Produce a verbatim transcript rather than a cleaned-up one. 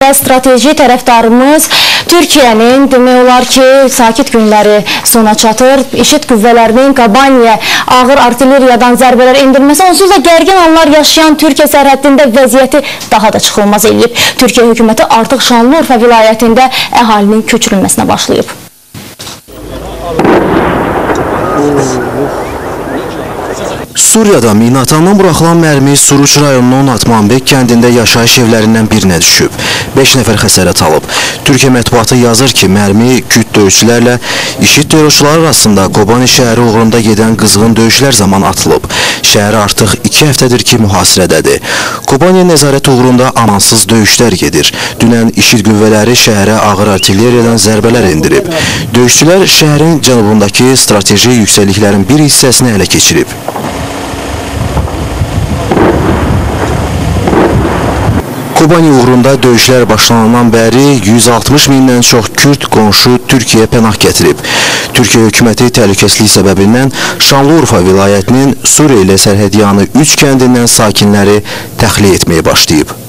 Strateji tərəfdarımız Türkiyənin demək olar ki, sakit günləri sona çatır. İşid qüvvələrinin Kobaniyə ağır artilleriyadan zərbələr endirməsi onsuz da gərgin anlar yaşayan Türkiyə sərhəddində vəziyyəti daha da çıxılmaz eləyib. Türkiyə hökuməti artıq Şanlıurfa vilayətində əhalinin köçürülməsinə başlayıb. Suriyada minatandan buraxılan mərmi Suruç rayonunun Atmanbek kəndində yaşayış evlərindən birinə düşüb. beş nəfər xəsarət alıb. Türkiyə mətbuatı yazır ki, mərmi küt döyüşçülərlə İŞİD terrorçuları arasında Kobani şəhəri uğrunda gedən qızğın döyüşlər zamanı atılıb. Şəhər artıq iki həftədir ki, mühasirədədir. Kobaniyə nəzarət uğrunda amansız döyüşlər gedir. Dünən İŞİD qüvvələri şəhərə ağır artilleriyadan zərbələr endirib. Döyüşçülər şəhərin cənubundakı strateji yüksəkliklərin bir hissəsini ələ keçirib. Kobani uğrunda döyüşlər başlanandan bəri yüz altmış mindən çox Kürd qonşu Türkiyəyə pənah gətirib. Türkiyə hökuməti təhlükəsizlik səbəbindən Şanlıurfa vilayətinin Suriya ilə sərhədyanı üç kəndindən sakinləri təxliyə etməyə başlayıb.